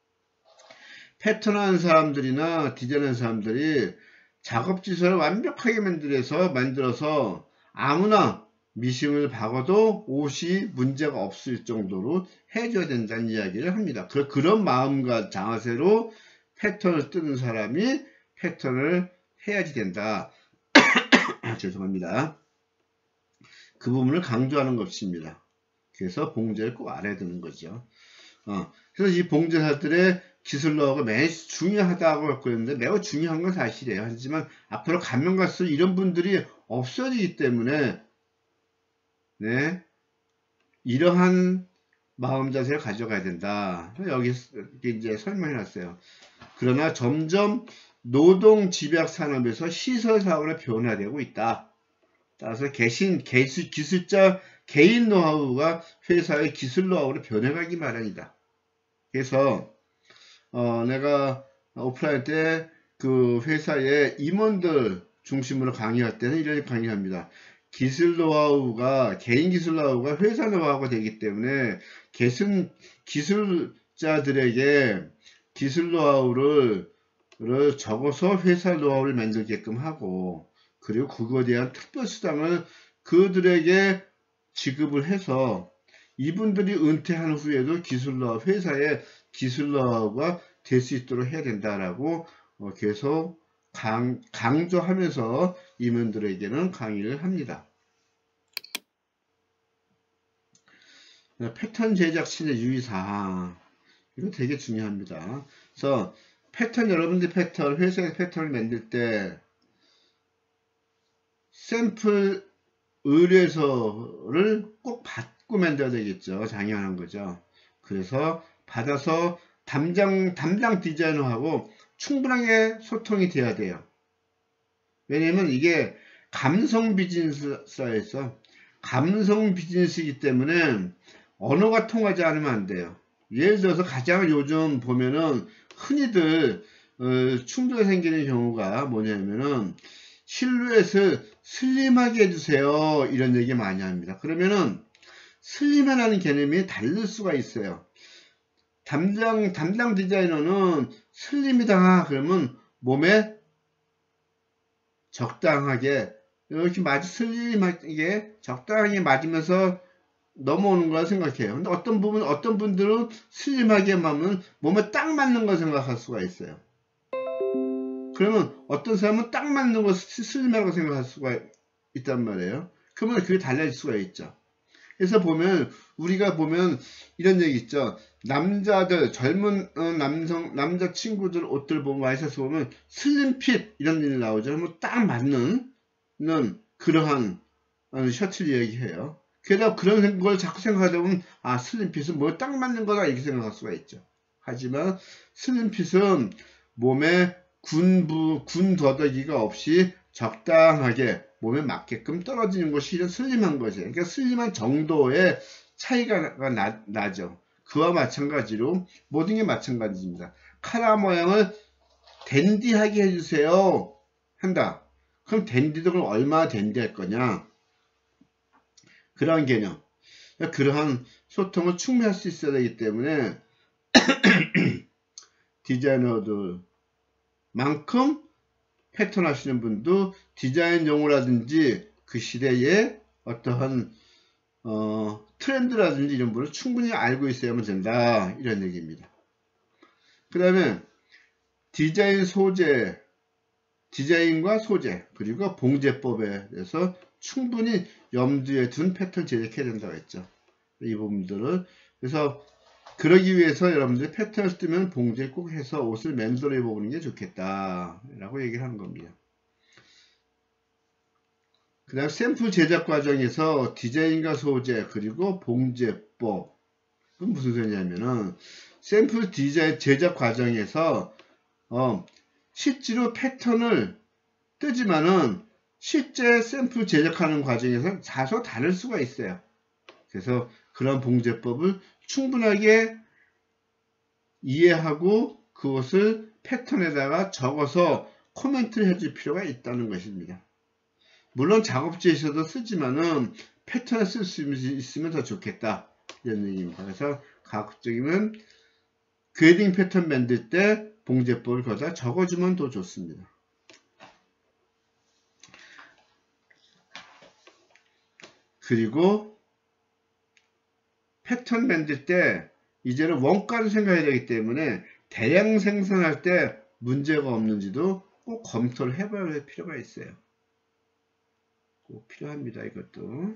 패턴하는 사람들이나 디자인하는 사람들이 작업 지시를 완벽하게 만들어서 아무나 미싱을 박아도 옷이 문제가 없을 정도로 해줘야 된다는 이야기를 합니다. 그런 마음과 자세로 패턴을 뜨는 사람이 패턴을 해야지 된다. 죄송합니다. 그 부분을 강조하는 것입니다. 그래서 봉제를 꼭 알아야 되는 거죠. 그래서 이 봉제사들의 기술 노하우가 매우 중요하다고 그랬는데 매우 중요한 건 사실이에요. 하지만 앞으로 가면 갈수록 이런 분들이 없어지기 때문에 네, 이러한 마음 자세를 가져가야 된다. 여기 이제 설명해 놨어요. 그러나 점점 노동 집약 산업에서 시설 사업으로 변화되고 있다. 따라서 기술자 개인 노하우가 회사의 기술 노하우로 변해가기 마련이다. 그래서 내가 오프라인 때 그 회사의 임원들 중심으로 강의할 때는 이렇게 강의합니다. 기술 노하우가 개인 기술 노하우가 회사 노하우가 되기 때문에 기술자들에게 기술 노하우를 적어서 회사 노하우를 만들게끔 하고, 그리고 그거에 대한 특별 수당을 그들에게 지급을 해서 이분들이 은퇴한 후에도 회사의 기술 노하우가 될 수 있도록 해야 된다라고 계속 강조하면서 임원들에게는 강의를 합니다. 패턴 제작 시의 유의사항, 이거 되게 중요합니다. 그래서 여러분들 회사에서 패턴을 만들 때 샘플 의뢰서를 꼭 받고 만들어야 되겠죠. 당연한 거죠. 그래서 받아서 담당 디자이너하고 충분하게 소통이 돼야 돼요. 왜냐면 이게 감성 비즈니스에서 감성 비즈니스이기 때문에 언어가 통하지 않으면 안 돼요. 예를 들어서 가장 요즘 보면은 흔히들 충돌이 생기는 경우가 뭐냐면은 실루엣을 슬림하게 해주세요, 이런 얘기 많이 합니다. 그러면은 슬림이라는 개념이 다를 수가 있어요. 담당 디자이너는 슬림이다 그러면 몸에 적당하게 이렇게 슬림하게 적당하게 맞으면서 넘어오는 거라 생각해요. 근데 어떤 분들은 슬림하게 맞으면 몸에 딱 맞는 거 생각할 수가 있어요. 그러면 어떤 사람은 딱 맞는 거 슬림하다고 생각할 수가 있단 말이에요. 그러면 그게 달라질 수가 있죠. 그래서 우리가 보면 이런 얘기 있죠. 남자들, 젊은 남자 친구들 옷들 보면 와이셔츠 보면 슬림핏 이런 일이 나오죠. 그러면 딱 맞는 그러한 셔츠를 얘기해요. 게다가 그런 걸 자꾸 생각하다 보면 슬림핏은 뭐 딱 맞는 거다 이렇게 생각할 수가 있죠. 하지만 슬림핏은 몸에 군 더덕이가 없이 적당하게 몸에 맞게끔 떨어지는 것이 이런 슬림한 거죠. 그러니까 슬림한 정도의 차이가 나죠. 그와 마찬가지로 모든 게 마찬가지입니다. 카라 모양을 댄디하게 해주세요 한다. 그럼 댄디도 그럼 얼마나 댄디할 거냐, 그러한 개념, 그러한 소통을 충분히 할 수 있어야 되기 때문에 디자이너들만큼 패턴 하시는 분도 디자인 용어라든지 그 시대의 어떠한 트렌드라든지 이런 부분을 충분히 알고 있어야만 된다, 이런 얘기입니다. 그 다음에 디자인과 소재 그리고 봉제법에 대해서 충분히 염두에 둔 패턴 제작해야 된다고 했죠. 이 부분들을. 그래서 그러기 위해서 여러분들이 패턴을 쓰면 봉제 꼭 해서 옷을 만들어 입어보는 게 좋겠다 라고 얘기를 하는 겁니다. 그 다음 샘플 제작 과정에서 디자인과 소재 그리고 봉제법, 그건 무슨 소리냐면은 샘플 디자인 제작 과정에서 실제로 패턴을 뜨지만은 실제 샘플 제작하는 과정에서 다소 다를 수가 있어요. 그래서 그런 봉제법을 충분하게 이해하고 그것을 패턴에다가 적어서 코멘트를 해줄 필요가 있다는 것입니다. 물론 작업지에서도 쓰지만은 패턴을 쓸 수 있으면 더 좋겠다, 이런 얘기입니다. 그래서 가급적이면 그레이딩 패턴 만들 때 봉제법을 거기다 적어주면 더 좋습니다. 그리고 패턴 만들 때 이제는 원가를 생각해야 되기 때문에 대량 생산할 때 문제가 없는지도 꼭 검토를 해봐야 할 필요가 있어요. 꼭 필요합니다, 이것도.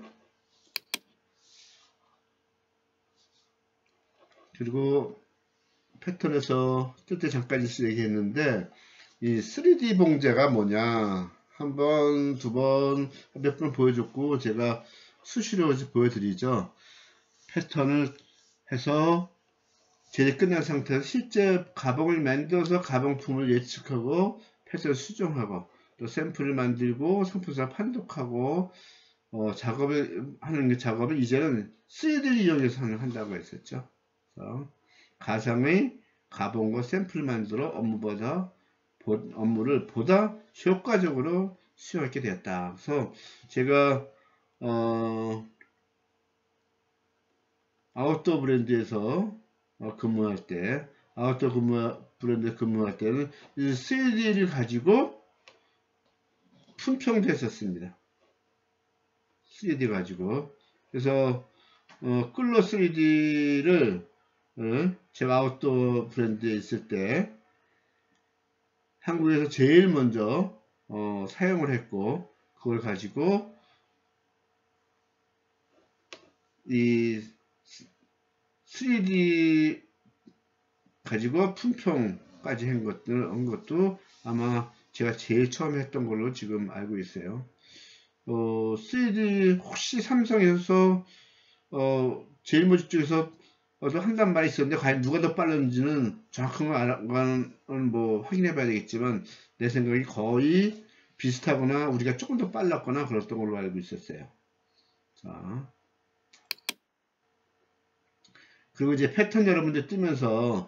그리고 패턴에서 그때 잠깐 얘기했는데 이 3D 봉제가 뭐냐, 한 번, 두 번, 몇 번 보여줬고 제가 수시로 보여드리죠. 패턴을 해서 제작 끝난 상태에서 실제 가봉을 만들어서 가봉품을 예측하고 패턴을 수정하고 또 샘플을 만들고 상품사 판독하고 작업을 하는 게 작업을 이제는 3D를 이용해서 한다고 했었죠. 그래서 가상의 가봉과 샘플을 만들어 업무를 보다 효과적으로 수행하게 되었다. 그래서 제가 아웃도어 브랜드에서 근무할 때, 브랜드에 근무할 때는 3D를 가지고 품평됐었습니다. 3D 가지고. 그래서 끌로 3D를 제가 아웃도어 브랜드에 있을 때 한국에서 제일 먼저 사용을 했고, 그걸 가지고 이 3D 가지고 품평까지 한 것도 아마 제가 제일 처음 했던 걸로 지금 알고 있어요. 3D 혹시 삼성에서 제일 먼저 쪽에서 한단 말이 있었는데 과연 누가 더 빠른지는 정확한 건 뭐 확인해 봐야 되겠지만 내 생각이 거의 비슷하거나 우리가 조금 더 빨랐거나 그랬던 걸로 알고 있었어요. 자, 그리고 이제 패턴 여러분들 뜨면서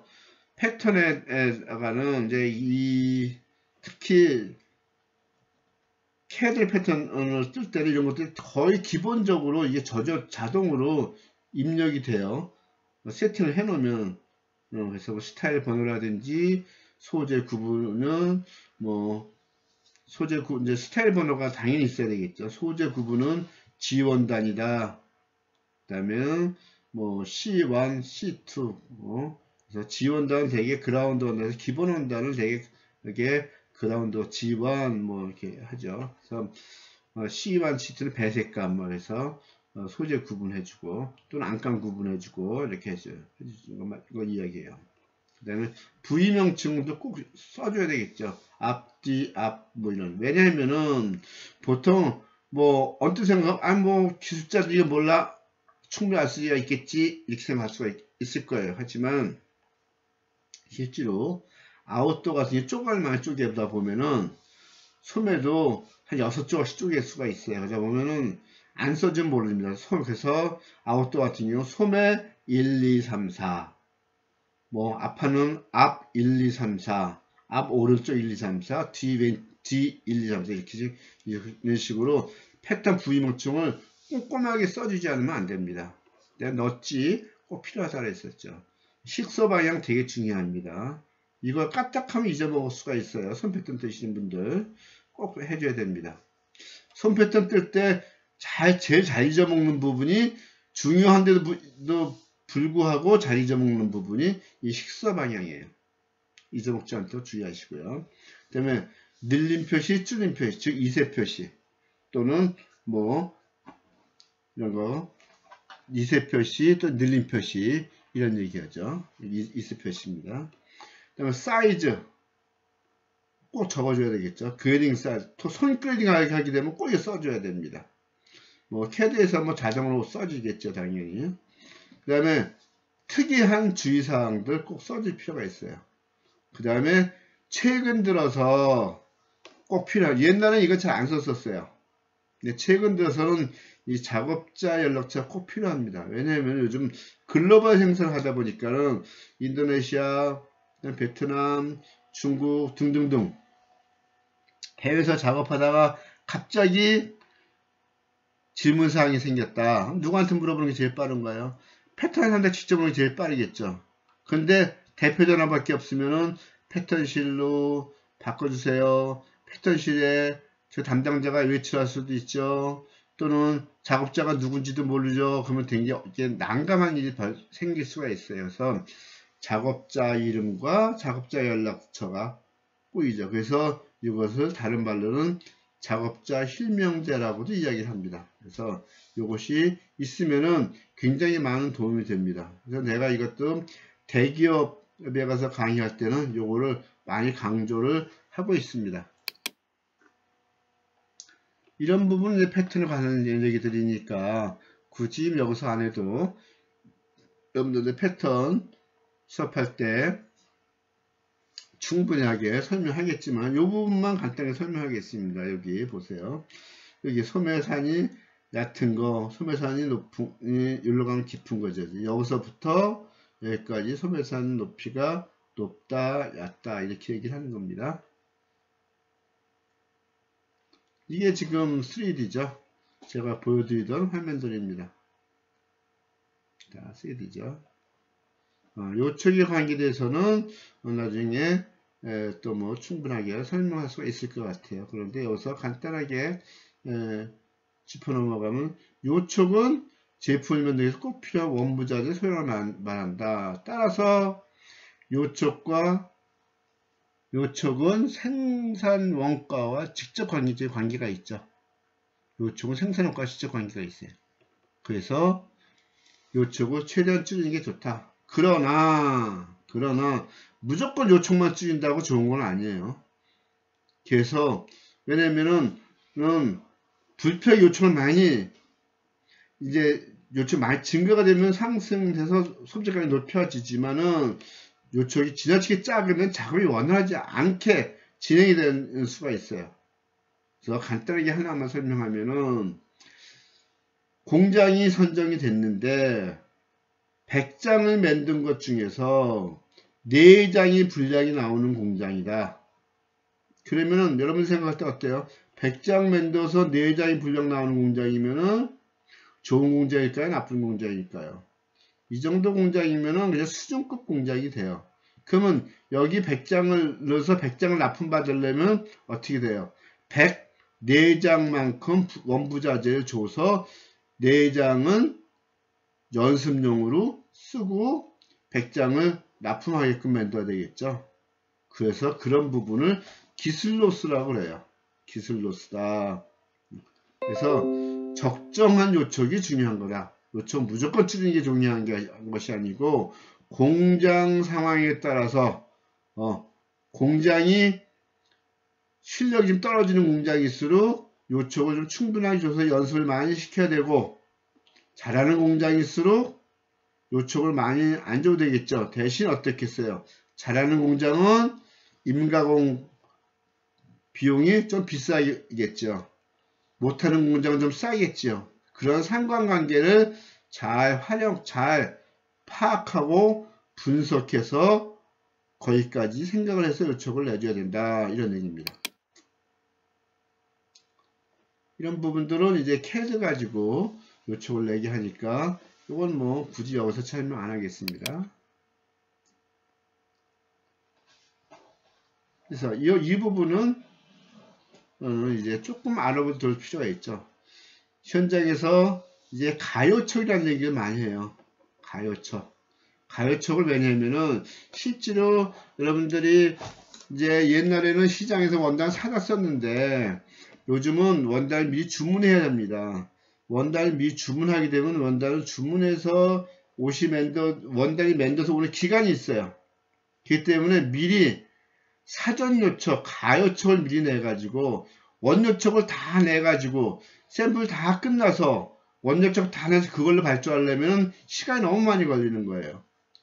패턴에다가는 이제 특히 캐드 패턴을 뜰 때는 이런 것들이 거의 기본적으로 이게 자동으로 입력이 돼요. 세팅을 해 놓으면 그래서 뭐 스타일 번호라든지 소재 구분은 이제 스타일 번호가 당연히 있어야 되겠죠. 소재 구분은 G1 단위다. 그다음에 뭐 C1, C2 그래서 G1 단은 되게 그라운드 원단에서 기본 원단을 되게 이렇게 그라운드 G1 뭐 이렇게 하죠. 그래서 C1, C2는 배색감 뭐 해서 소재 구분해주고 또는 안감 구분해주고 이렇게 해주는 거 이야기해요. 그 다음에 부위명칭도 꼭 써줘야 되겠죠. 앞뒤 앞 뭐 이런. 왜냐하면은 보통 뭐 언뜻 생각 뭐 기술자도 이거 몰라 충분히 알 수가 있겠지 이렇게 생각할 수가 있을 거예요. 하지만 실제로 아웃도어 같은 쪼갈만 쪼개다 보면은 소매도 한 6조각씩 쪼갤 수가 있어요. 그러다 보면은 안 써지면 모릅니다. 그래서 아웃도어 같은 경우 소매 1, 2, 3, 4 뭐 앞판은 앞 1, 2, 3, 4 앞 오른쪽 1, 2, 3, 4 뒤 1, 2, 3, 4 이렇게 이런 식으로 패턴 부위명칭을 꼼꼼하게 써주지 않으면 안 됩니다. 내가 넣었지 꼭 필요하다고 했었죠. 식서 방향 되게 중요합니다. 이걸 까딱하면 잊어먹을 수가 있어요. 손 패턴 뜨시는 분들 꼭 해줘야 됩니다. 손 패턴 뜰 때 제일 잘 잊어먹는 부분이 중요한데도 불구하고 잘 잊어먹는 부분이 이 식서 방향이에요. 잊어먹지 않도록 주의하시고요. 그 다음에 늘림 표시, 줄임 표시, 즉 이세 표시 또는 뭐 이런 거 이세 표시 또 늘림 표시 이런 얘기하죠. 이세 표시입니다. 그 다음에 사이즈 꼭 적어줘야 되겠죠. 그레딩 사이즈 손 그레딩 하게 되면 꼭 써줘야 됩니다. 뭐 캐드에서 뭐 자동으로 써지겠죠 당연히. 그 다음에 특이한 주의사항들 꼭 써줄 필요가 있어요. 그 다음에 최근 들어서 꼭 필요한 옛날에는 이거 잘 안 썼었어요. 근데 최근 들어서는 이 작업자 연락처가 꼭 필요합니다. 왜냐하면 요즘 글로벌 생산을 하다 보니까는 인도네시아, 베트남, 중국 등등등 해외에서 작업하다가 갑자기 질문사항이 생겼다. 누구한테 물어보는 게 제일 빠른가요? 패턴 상대 직접 보는 게 제일 빠르겠죠. 근데 대표 전화밖에 없으면은 패턴실로 바꿔주세요. 패턴실에 저 담당자가 외출할 수도 있죠. 또는 작업자가 누군지도 모르죠. 그러면 되게 난감한 일이 생길 수가 있어요. 그래서 작업자 이름과 작업자 연락처가 꼬이죠. 그래서 이것을 다른 말로는 작업자 실명제라고도 이야기를 합니다. 그래서 이것이 있으면은 굉장히 많은 도움이 됩니다. 그래서 내가 이것도 대기업에 가서 강의할 때는 이거를 많이 강조를 하고 있습니다. 이런 부분은 패턴을 가는 얘기들이니까 굳이 여기서 안 해도 여러분들의 패턴 수업할 때 충분하게 설명하겠지만 이 부분만 간단하게 설명하겠습니다. 여기 보세요. 여기 소매산이 얕은 거, 소매산이 율로강 깊은 거죠. 여기서부터 여기까지 소매산 높이가 높다, 얕다 이렇게 얘기를 하는 겁니다. 이게 지금 3D죠. 제가 보여드리던 화면들입니다. 자, 3D죠. 요쪽에 관계돼서는 나중에 또 뭐 충분하게 설명할 수가 있을 것 같아요. 그런데 여기서 간단하게 짚어 넘어가면 요쪽은 제품 면적에서 꼭 필요한 원부자재 소형을 말한다. 따라서 요쪽과 요쪽은 생산 원가와 직접 관계적 관계가 있죠. 요쪽은 생산 원가와 직접 관계가 있어요. 그래서 요쪽을 최대한 줄이는 게 좋다. 그러나 무조건 요쪽만 줄인다고 좋은 건 아니에요. 그래서 왜냐면은 불필요하게 요청을 많이 이제 요청 많이 증가가 되면 상승돼서 소비자가격이 높여지지만은 요청이 지나치게 작으면 작업이 원활하지 않게 진행이 되는 수가 있어요. 그래서 간단하게 하나만 설명하면은 공장이 선정이 됐는데 100장을 만든 것 중에서 4장이 분량이 나오는 공장이다. 그러면은 여러분 생각할 때 어때요? 100장 만들어서 4장이 분량 나오는 공장이면은 좋은 공장일까요? 나쁜 공장일까요? 이 정도 공장이면은 그냥 수준급 공장이 돼요. 그러면 여기 100장을 넣어서 100장을 납품받으려면 어떻게 돼요? 104장만큼 원부자재를 줘서 4장은 연습용으로 쓰고 100장을 납품하게끔 만들어야 되겠죠. 그래서 그런 부분을 기술로스라고 그래요. 기술로스다. 그래서 적정한 요촉이 중요한 거다. 요촉 무조건 줄이는 게 중요한 것이 아니고 공장 상황에 따라서 공장이 실력이 좀 떨어지는 공장일수록 요촉을 좀 충분하게 줘서 연습을 많이 시켜야 되고 잘하는 공장일수록 요촉을 많이 안 줘도 되겠죠. 대신 어떻겠어요? 잘하는 공장은 임가공 비용이 좀 비싸겠죠. 못하는 공장은 좀 싸겠죠. 그런 상관관계를 잘 파악하고 분석해서 거기까지 생각을 해서 요촉을 내줘야 된다. 이런 얘기입니다. 이런 부분들은 이제 CAD 가지고 요촉을 내게 하니까 이건 뭐 굳이 여기서 설명 안 하겠습니다. 그래서 이 부분은 이제 조금 알아볼 필요가 있죠. 현장에서 이제 가요촉이라는 얘기를 많이 해요. 가요촉을 왜냐면은 실제로 여러분들이 이제 옛날에는 시장에서 원단 사다 썼는데 요즘은 원단을 미리 주문해야 됩니다. 원단을 미리 주문하게 되면 원단을 주문해서 원단이 만들어서 오는 기간이 있어요. 그렇기 때문에 미리 사전 요촉, 가요촉을 미리 내가지고 원요촉을 다 내가지고 샘플 다 끝나서 원요촉 다 내서 그걸로 발주하려면 시간이 너무 많이 걸리는 거예요.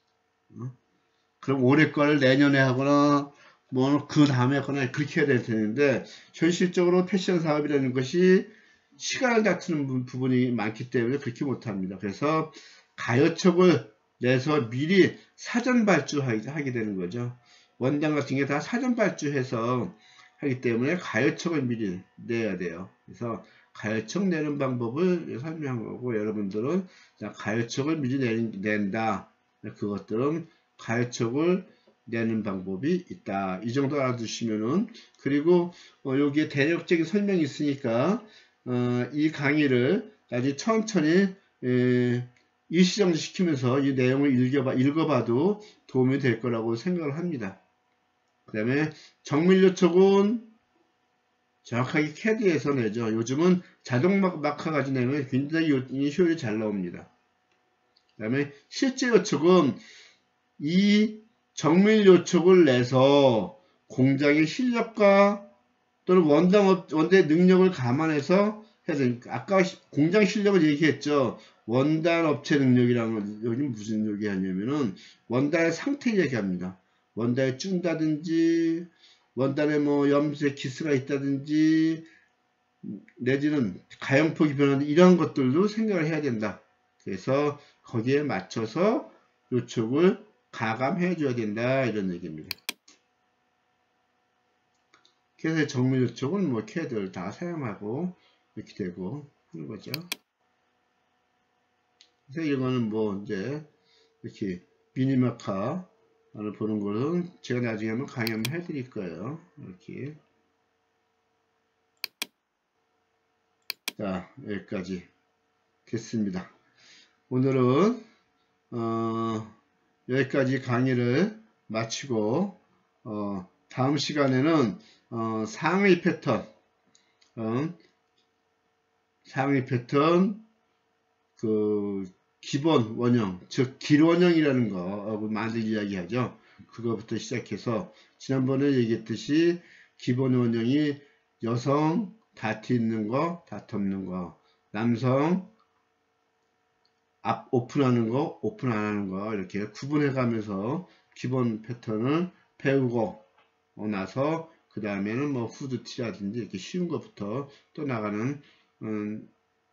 그럼 올해 걸 내년에 하거나 뭐 그 다음에 하거나 그렇게 해야 될 텐데 현실적으로 패션 사업이라는 것이 시간을 다투는 부분이 많기 때문에 그렇게 못합니다. 그래서 가요촉을 내서 미리 사전 발주하게 되는 거죠. 원단 같은 게 다 사전 발주해서 하기 때문에 가요촉을 미리 내야 돼요. 그래서 가요촉 내는 방법을 설명한 거고 여러분들은 가요촉을 미리 낸다. 그것들은 가요촉을 내는 방법이 있다. 이 정도 알아두시면은 그리고 여기에 대략적인 설명이 있으니까 이 강의를 나중에 천천히 일시정지 시키면서 이 내용을 읽어봐도 도움이 될 거라고 생각을 합니다. 그 다음에 정밀요촉은 정확하게 CAD에서 내죠. 요즘은 자동 마커 가지고 내면 굉장히 효율이 잘 나옵니다. 그 다음에 실제 요촉은 이 정밀 요촉을 내서 공장의 실력과 또는 원단의 능력을 감안해서 해야 되니까 아까 공장 실력을 얘기했죠. 원단 업체 능력이라는 건 여기 무슨 얘기하냐면은 원단의 상태 얘기합니다. 원단이 쭌다든지 원단에 뭐 염색 기스가 있다든지 내지는 가용폭이 변하는 이런 것들도 생각을 해야 된다. 그래서 거기에 맞춰서 요촉을 가감해 줘야 된다 이런 얘기입니다. 그래서 정밀 요촉은 뭐 캐드를 다 사용하고 이렇게 되고 하는 거죠. 그래서 이거는 뭐 이제 이렇게 미니마카를 보는 거는 제가 나중에 한번 강의 한번 해드릴 거예요. 이렇게. 자, 여기까지 됐습니다. 오늘은 여기까지 강의를 마치고 다음 시간에는 상의 패턴 상의 패턴 그 기본 원형 즉 길원형이라는 거 많이 이야기하죠. 그거부터 시작해서 지난번에 얘기했듯이 기본 원형이 여성 다트 있는 거 다트 없는 거 남성 앞 오픈하는 거 오픈 안 하는 거 이렇게 구분해 가면서 기본 패턴을 배우고 나서 그 다음에는 뭐 후드티라든지 이렇게 쉬운 것부터 또 나가는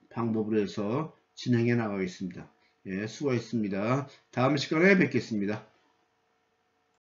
방법으로 해서 진행해 나가겠습니다. 예, 수고했습니다. 다음 시간에 뵙겠습니다.